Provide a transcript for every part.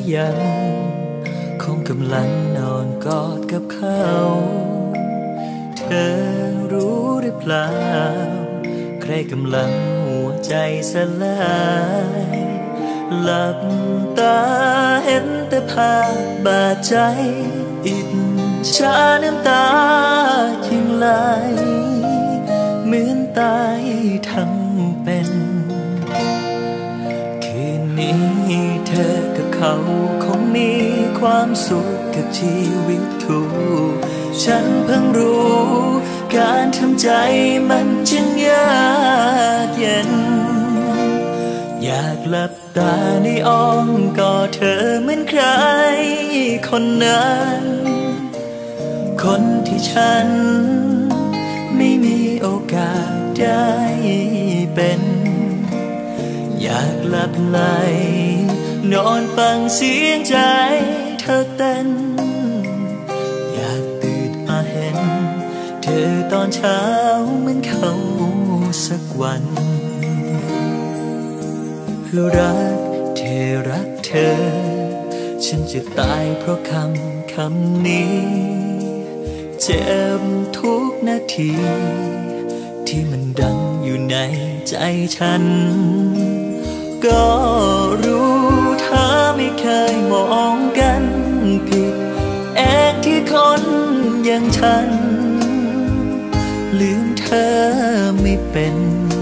ยังคงกำลังนอนกอดกับเขาเธอรู้หรือเปล่าใครกำลังหัวใจสลายหลับตาเห็นแต่ภาพบาดใจอิจฉาน้ำตายิ่งไหลเหมือนตายทั้งเป็นคืนนี้เธอกับเขาคงมีความสุขกับชีวิตคู่ฉันเพิ่งรู้การทำใจมันจึงยากเย็นอยากหลับตาในอ้อมกอดเธอเหมือนใครคนนั้นคนที่ฉันไม่มีโอกาสได้เป็นอยากหลับไหลนอนฟังเสียงใจเธอเต้นอยากตื่นมาเห็นเธอตอนเช้าเหมือนเขาสักวันรักเธอรักเธอฉันจะตายเพราะคำนี้เจ็บทุกนาทีที่มันดังอยู่ในใจฉันก็รู้เธอไม่เคยมองกันผิดเองที่คนอย่างฉันลืมเธอไม่เป็น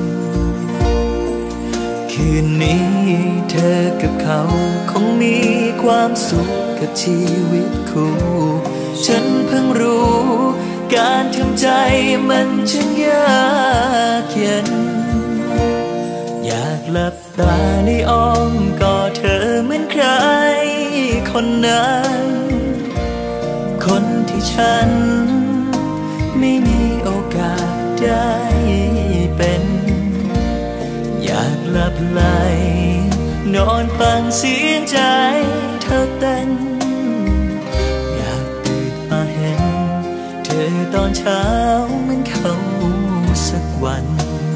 คืนนี้เธอกับเขาคงมีความสุขกับชีวิตคู่ฉันเพิ่งรู้การทำใจมันช่างยากเย็นอยากหลับตาในอ้อมกอดเธอเหมือนใครคนนั้นคนที่ฉันไม่มีโอกาสได้เป็นอยากหลับไหลนอนฟังเสียงใจเธอเต้นอยากตื่นมาเห็นเธอตอนเช้าเหมือนเขาสักวัน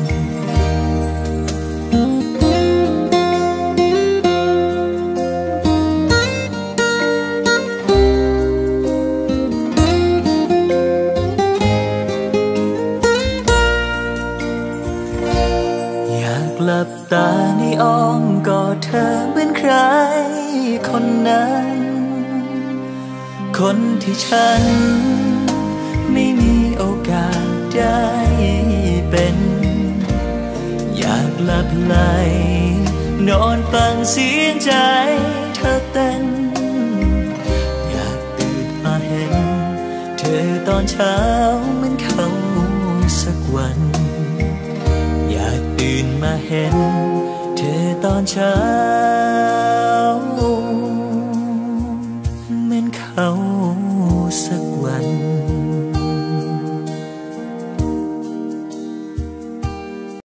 หลับตาในอ้อมกอดเธอเหมือนใครคนนั้นคนที่ฉันไม่มีโอกาสได้เป็นอยากหลับไหลนอนฟังเสียงใจเธอเต้นอยากตื่นมาเห็นเธอตอนเช้าเหมือนเขาสักวันอยากตื่นมาเห็นเธอตอนเช้า